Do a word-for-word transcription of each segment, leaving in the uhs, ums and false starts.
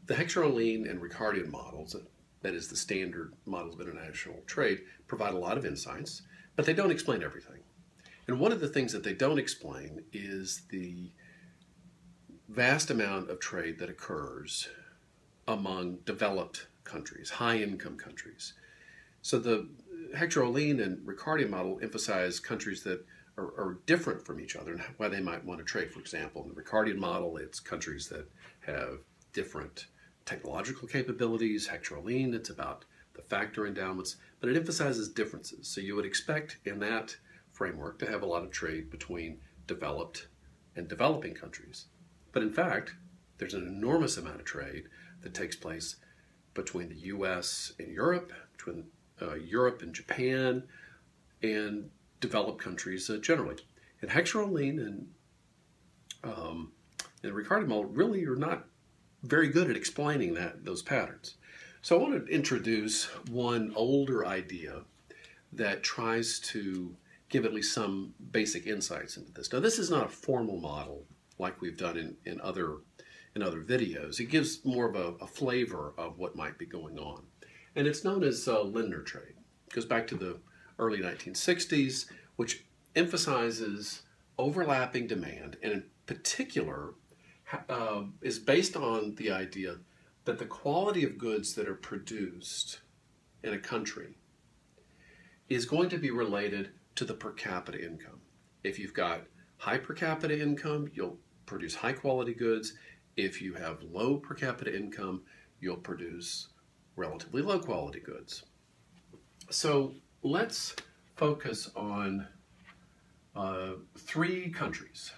the Hector-Ohlin and Ricardian models, that is the standard models of international trade, provide a lot of insights, but they don't explain everything. And one of the things that they don't explain is the vast amount of trade that occurs among developed countries, high-income countries. So the Hector-Ohlin and Ricardian model emphasize countries that are, are different from each other and why they might want to trade. For example, in the Ricardian model, it's countries that have different technological capabilities. Hector-Ohlin, it's about the factor endowments, but it emphasizes differences. So you would expect in that framework to have a lot of trade between developed and developing countries. But in fact, there's an enormous amount of trade that takes place between the U S and Europe, between uh, Europe and Japan, and developed countries uh, generally. And Hector-Ohlin and, um, and the Ricardian model really are not very good at explaining that those patterns. So I want to introduce one older idea that tries to give at least some basic insights into this. Now, this is not a formal model like we've done in, in, other, in other videos. It gives more of a, a flavor of what might be going on. And it's known as uh, Lindner trade. It goes back to the early nineteen sixties, which emphasizes overlapping demand, and in particular uh, is based on the idea that the quality of goods that are produced in a country is going to be related to the per capita income. If you've got high per capita income, you'll produce high quality goods. If you have low per capita income, you'll produce relatively low quality goods. So let's focus on uh, three countries.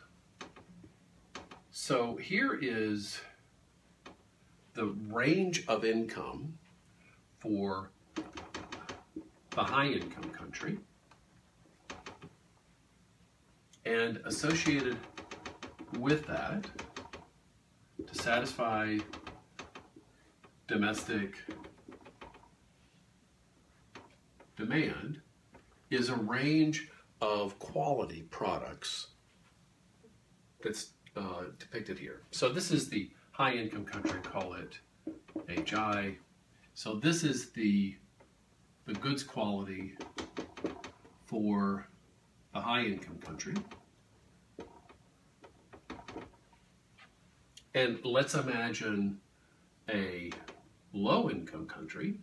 So here is the range of income for the high income country, and associated with that, to satisfy domestic demand, is a range of quality products that's uh, depicted here. So this is the high income country, call it H I. So this is the, the goods quality for a high income country. And let's imagine a low income country.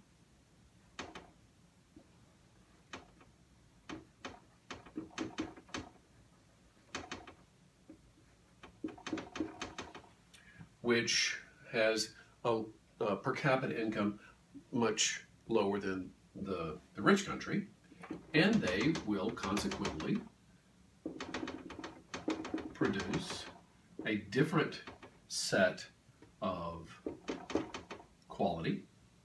Which has a, a per capita income much lower than the, the rich country, and they will consequently produce a different set of quality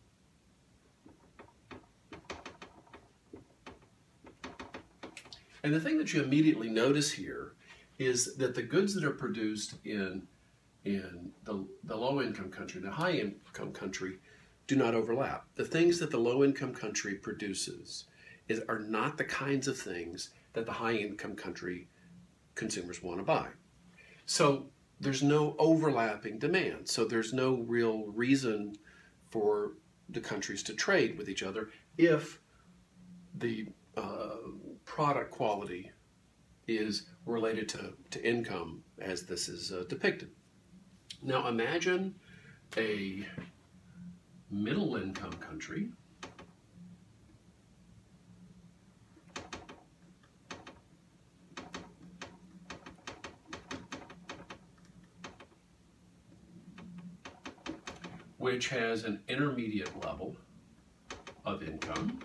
and the thing that you immediately notice here is that the goods that are produced in in the, the low-income country, the high-income country, do not overlap. The things that the low-income country produces is, are not the kinds of things that the high-income country consumers want to buy. So there's no overlapping demand. So there's no real reason for the countries to trade with each other if the uh, product quality is related to, to income as this is uh, depicted. Now imagine a middle income country which has an intermediate level of income,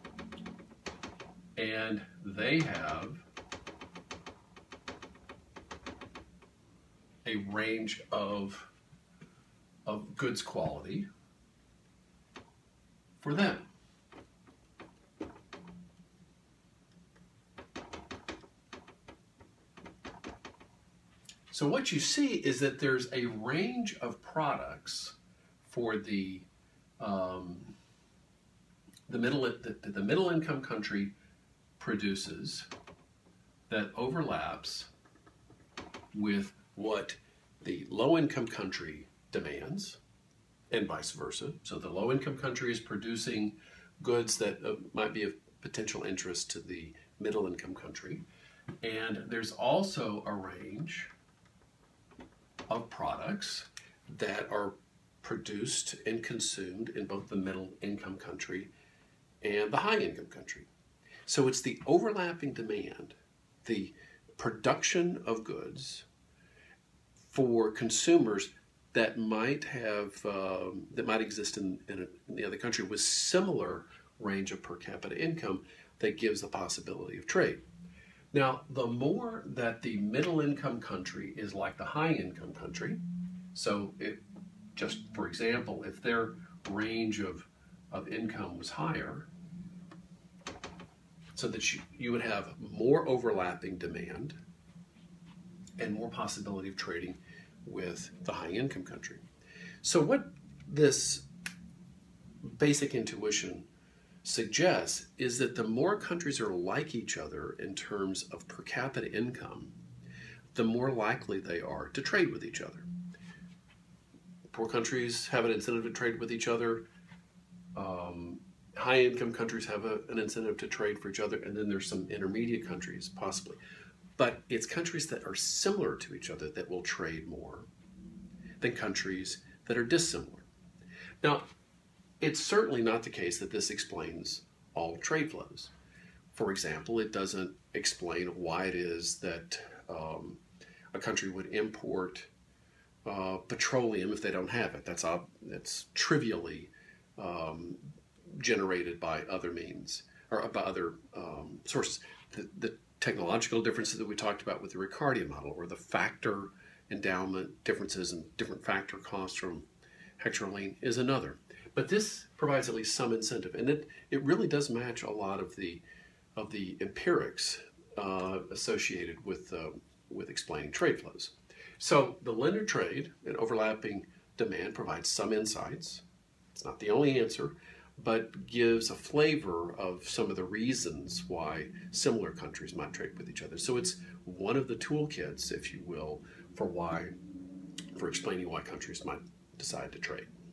and they have a range of, of goods quality for them. So what you see is that there's a range of products for the um, the middle the, the middle income country produces that overlaps with what the low income country demands, and vice versa. So the low-income country is producing goods that uh, might be of potential interest to the middle-income country. And there's also a range of products that are produced and consumed in both the middle-income country and the high-income country. So it's the overlapping demand, the production of goods for consumers that might have um, that might exist in, in, a, in the other country with similar range of per capita income that gives the possibility of trade. Now, the more that the middle income country is like the high income country, so it, just for example, if their range of, of income was higher, so that you, you would have more overlapping demand and more possibility of trading with the high income country. So what this basic intuition suggests is that the more countries are like each other in terms of per capita income, the more likely they are to trade with each other. Poor countries have an incentive to trade with each other. Um, high income countries have a, an incentive to trade for each other, and then there's some intermediate countries possibly. But it's countries that are similar to each other that will trade more than countries that are dissimilar. Now, it's certainly not the case that this explains all trade flows. For example, it doesn't explain why it is that um, a country would import uh, petroleum if they don't have it. That's, uh, that's trivially um, generated by other means, or by other um, sources. The, the technological differences that we talked about with the Ricardian model, or the factor endowment differences and different factor costs from hexaroline is another. But this provides at least some incentive, and it, it really does match a lot of the of the empirics uh, associated with uh, with explaining trade flows. So the Lindner trade and overlapping demand provides some insights. It's not the only answer, but gives a flavor of some of the reasons why similar countries might trade with each other. So it's one of the toolkits, if you will, for why, for explaining why countries might decide to trade.